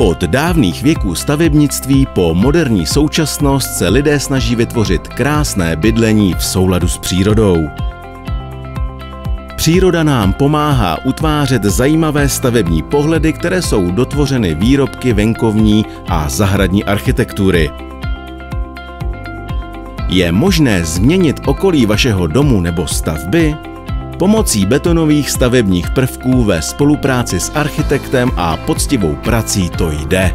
Od dávných věků stavebnictví po moderní současnost se lidé snaží vytvořit krásné bydlení v souladu s přírodou. Příroda nám pomáhá utvářet zajímavé stavební pohledy, které jsou dotvořeny výrobky venkovní a zahradní architektury. Je možné změnit okolí vašeho domu nebo stavby? Pomocí betonových stavebních prvků ve spolupráci s architektem a poctivou prací to jde.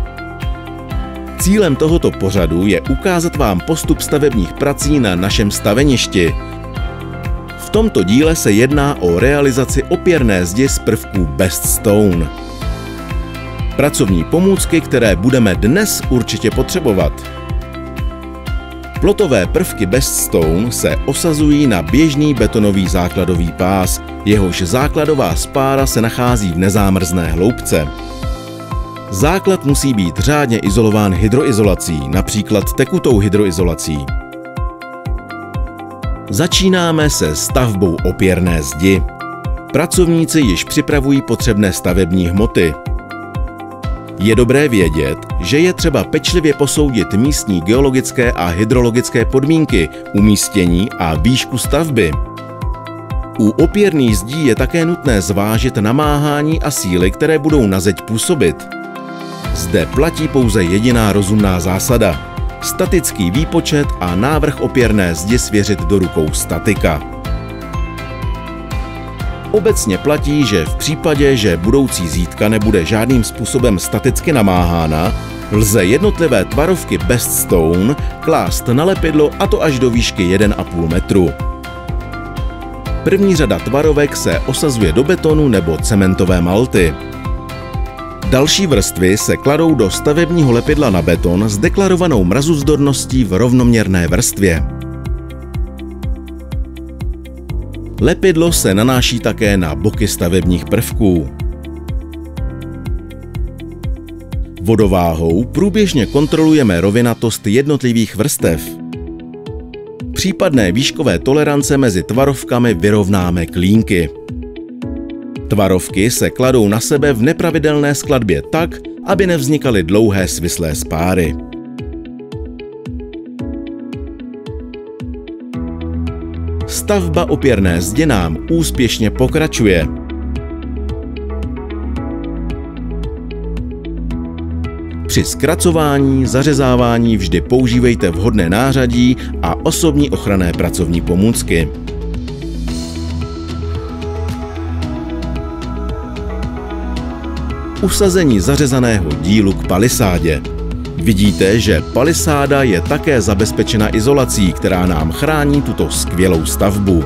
Cílem tohoto pořadu je ukázat vám postup stavebních prací na našem staveništi. V tomto díle se jedná o realizaci opěrné zdi z prvků Best Stone. Pracovní pomůcky, které budeme dnes určitě potřebovat. Plotové prvky Best Stone se osazují na běžný betonový základový pás, jehož základová spára se nachází v nezámrzné hloubce. Základ musí být řádně izolován hydroizolací, například tekutou hydroizolací. Začínáme se stavbou opěrné zdi. Pracovníci již připravují potřebné stavební hmoty. Je dobré vědět, že je třeba pečlivě posoudit místní geologické a hydrologické podmínky, umístění a výšku stavby. U opěrných zdí je také nutné zvážit namáhání a síly, které budou na zeď působit. Zde platí pouze jediná rozumná zásada. Statický výpočet a návrh opěrné zdi svěřit do rukou statika. Obecně platí, že v případě, že budoucí zítka nebude žádným způsobem staticky namáhána, lze jednotlivé tvarovky Best Stone klást na lepidlo, a to až do výšky 1,5 metru. První řada tvarovek se osazuje do betonu nebo cementové malty. Další vrstvy se kladou do stavebního lepidla na beton s deklarovanou mrazuvzdorností v rovnoměrné vrstvě. Lepidlo se nanáší také na boky stavebních prvků. Vodováhou průběžně kontrolujeme rovinatost jednotlivých vrstev. Případné výškové tolerance mezi tvarovkami vyrovnáme klínky. Tvarovky se kladou na sebe v nepravidelné skladbě tak, aby nevznikaly dlouhé svislé spáry. Stavba opěrné zdi nám úspěšně pokračuje. Při zkracování, zařezávání vždy používejte vhodné nářadí a osobní ochranné pracovní pomůcky. Usazení zařezaného dílu k palisádě. Vidíte, že palisáda je také zabezpečena izolací, která nám chrání tuto skvělou stavbu.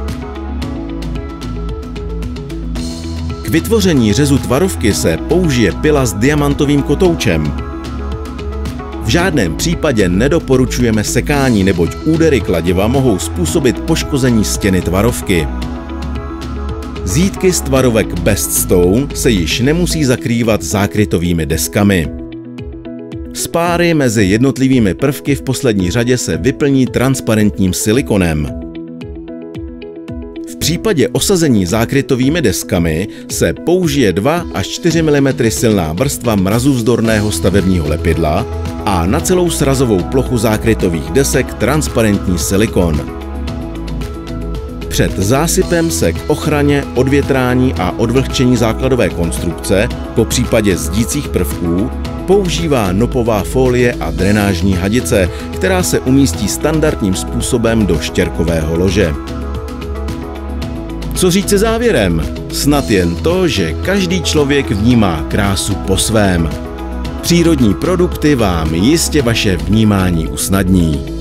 K vytvoření řezu tvarovky se použije pila s diamantovým kotoučem. V žádném případě nedoporučujeme sekání, neboť údery kladiva mohou způsobit poškození stěny tvarovky. Zítky z tvarovek Best Stone se již nemusí zakrývat zákrytovými deskami. Spáry mezi jednotlivými prvky v poslední řadě se vyplní transparentním silikonem. V případě osazení zákrytovými deskami se použije 2 až 4 mm silná vrstva mrazuvzdorného stavebního lepidla a na celou srazovou plochu zákrytových desek transparentní silikon. Před zásypem se k ochraně, odvětrání a odvlhčení základové konstrukce, po případě zdících prvků, používá nopová folie a drenážní hadice, která se umístí standardním způsobem do štěrkového lože. Co říci závěrem? Snad jen to, že každý člověk vnímá krásu po svém. Přírodní produkty vám jistě vaše vnímání usnadní.